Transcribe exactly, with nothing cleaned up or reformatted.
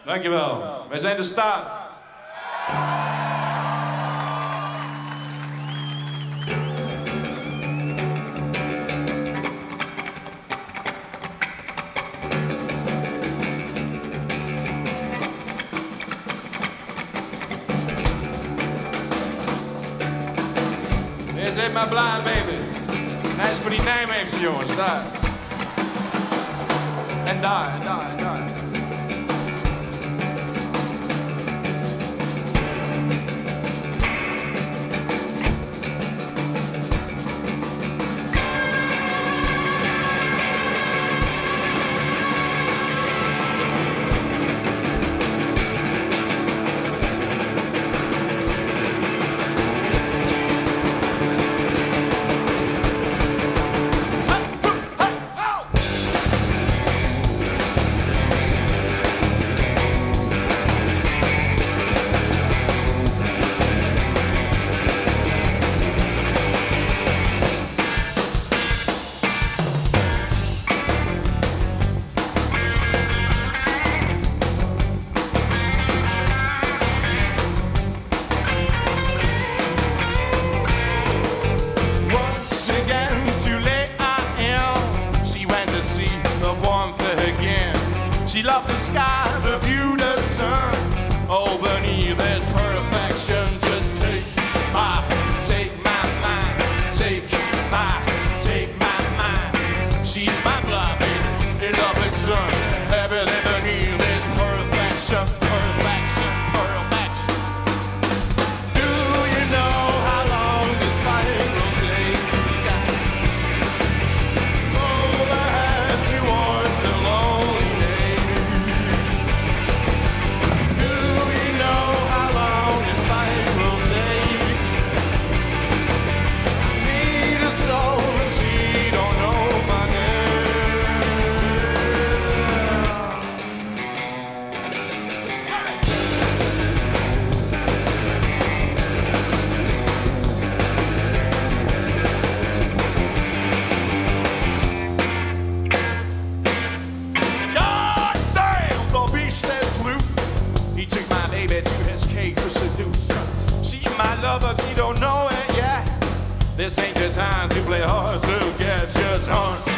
Dankjewel. Wij zijn de staat. Dit is maar blij, baby. Hij is voor die Nijmeegse jongens, daar. En daar, en daar, en daar. She loved the sky, the view, the sun. Oh, beneath there's perfection. Just take my, take my mind, take my, take my mind. She's my blood, baby, in love with sun. Everything beneath there's perfection, perfection, perfection. Do you know how long this fight will take? Overhead towards the lonely. He took my baby to his cave to seduce. She my lover, she don't know it yet. This ain't the time to play hard to get, just hunt.